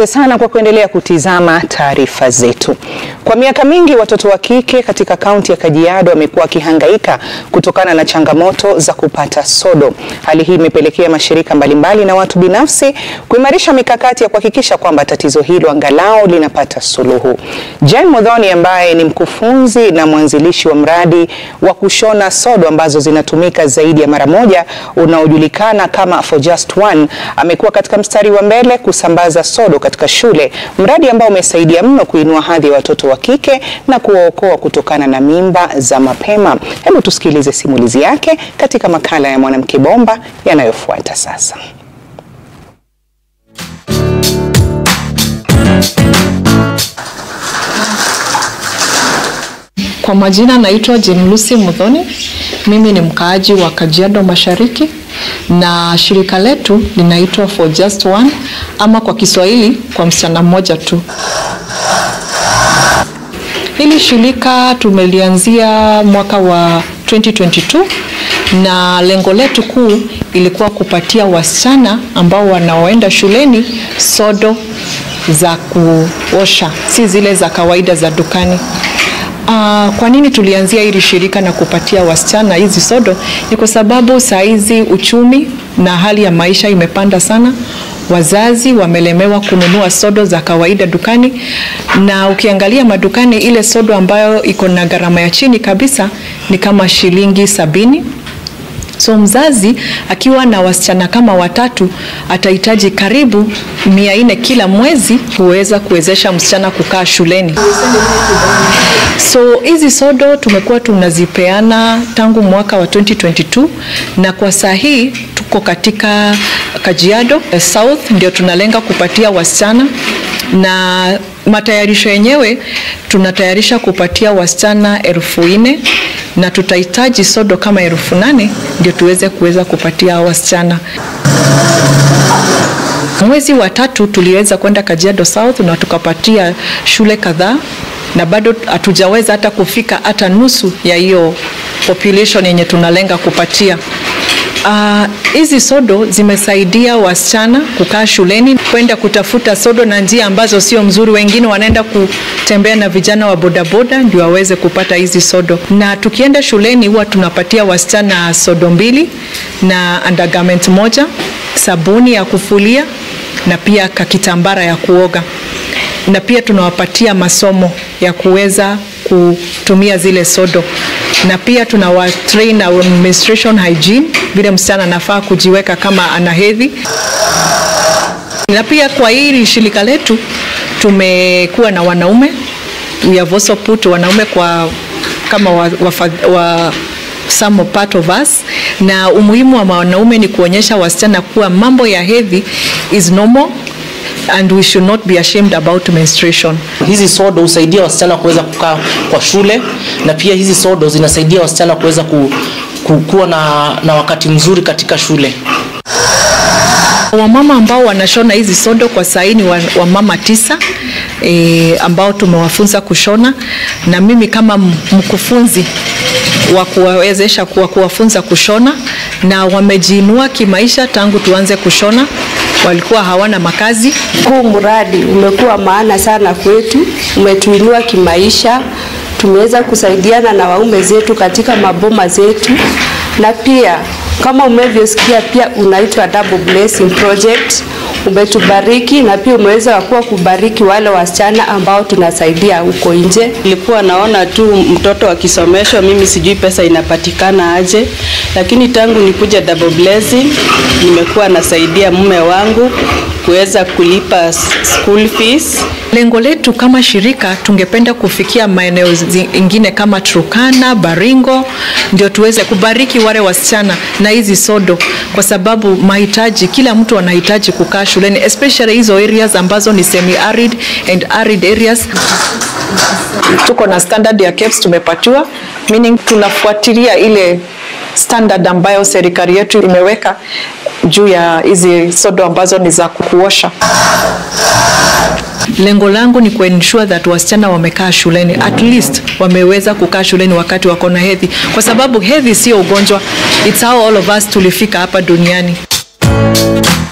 Asante sana kwa kuendelea kutizama taarifa zetu. Kwa miaka mingi watoto wa kike katika kaunti ya Kajiado wamekuwa wakihangaika kutokana na changamoto za kupata sodo. Hali hii imepelekea mashirika mbalimbali na watu binafsi kuimarisha mikakati ya kuhakikisha kwamba tatizo hilo angalau linapata suluhu. Jane Muthoni ambaye ni mkufunzi na mwanzilishi wa mradi wa kushona sodo ambazo zinatumika zaidi ya mara moja unaojulikana kama For Just One, amekuwa katika mstari wa mbele kusambaza sodo katika shule, mradi ambao umesaidia mno kuinua hadhi ya watoto wa kike na kuwaokoa kutokana na mimba za mapema. Hebu tusikilize simulizi yake katika makala ya Mwanamke Bomba yanayofuata sasa. Kwa majina naitwa Jane Lucy Muthoni. Mimi ni mkaaji wa Kajiado Mashariki na shirika letu linaitwa For Just One, ama kwa Kiswahili kwa msichana mmoja tu. Hili shirika tumelianzia mwaka wa 2022 na lengo letu kuu ilikuwa kupatia wasichana ambao wanaoenda shuleni sodo za kuosha, si zile za kawaida za dukani. Kwa nini tulianzia hili shirika na kupatia wasichana hizi sodo? Ni kwa sababu saa hizi uchumi na hali ya maisha imepanda sana. Wazazi wamelemewa kununua sodo za kawaida dukani, na ukiangalia madukani ile sodo ambayo iko na gharama ya chini kabisa ni kama shilingi 70. So mzazi akiwa na wasichana kama watatu atahitaji karibu 400 kila mwezi kuwezesha msichana kukaa shuleni. So hizi sodo tumekuwa tunazipeana tangu mwaka wa 2022 na kwa saa hii tuko katika Kajiado South ndio tunalenga kupatia wasichana, na matayarisho yenyewe tunatayarisha kupatia wasichana 4,000 na tutahitaji sodo kama 8,000 ndio kuweza kupatia wasichana. Mwezi wa 3 tuliweza kwenda Kajiado South na tukapatia shule kadhaa, na bado hatujaweza hata kufika hata nusu ya hiyo population yenye tunalenga kupatia. Hizi sodo zimesaidia wasichana kukaa shuleni, kwenda kutafuta sodo na njia ambazo sio mzuri. Wengine wanaenda kutembea na vijana wa bodaboda ndio waweze kupata hizi sodo. Na tukienda shuleni huwa tunapatia wasichana sodo 2 na undergarment 1, sabuni ya kufulia na pia kakitambara ya kuoga. Na pia tunawapatia masomo ya kuweza kutumia zile sodo. Na pia tunawatrain na menstruation hygiene, vile msichana anafaa kujiweka kama ana hedhi. Na pia kwa hili shirika letu tumekuwa na wanaume, we have also put wanaume kwa kama some part of us, na umuhimu wa wanaume ni kuonyesha wasichana kuwa mambo ya hedhi is normal and we should not be ashamed about menstruation. Hizi sodo husaidia wasichana kuweza kukaa kwa shule, na pia hizi sodo zinasaidia wasichana kuweza kuwa na wakati mzuri katika shule. Wamama ambao wanashona hizi sodo kwa sasa ni wamama 9 ambao tumewafunza kushona, na mimi kama mkufunzi wa kuwawezesha kuwafunza kushona, na wamejiinua kimaisha tangu tuanze kushona. Walikuwa hawana makazi. Huu mradi umekuwa maana sana kwetu, umetuinua kimaisha. Tumeweza kusaidiana na waume zetu katika maboma zetu, na pia kama umevyosikia pia unaitwa Double Blessing Project. Umetubariki na pia umeweza kubariki wale wasichana ambao tunasaidia huko nje. Nilikuwa naona tu mtoto akisomeshwa, mimi sijui pesa inapatikana aje, lakini tangu nikuja Double Blessing nimekuwa nasaidia mume wangu kuweza kulipa school fees. Lengo letu kama shirika tungependa kufikia maeneo mengine kama Turkana, Baringo, ndio tuweze kubariki wale wasichana na hizi sodo, kwa sababu mahitaji, kila mtu anahitaji kukaa shuleni, especially hizo areas ambazo ni semi-arid and arid areas. Tuko na standard ya KEBS tumepatiwa, meaning tunafuatilia ile standard ambayo serikali yetu imeweka juu ya hizi sodo ambazo ni za kuosha. Lengo langu ni kuensure that wasichana wamekaa shuleni, at least wameweza kukaa shuleni wakati wako na hedhi, kwa sababu hedhi sio ugonjwa. It's how all of us tulifika hapa duniani.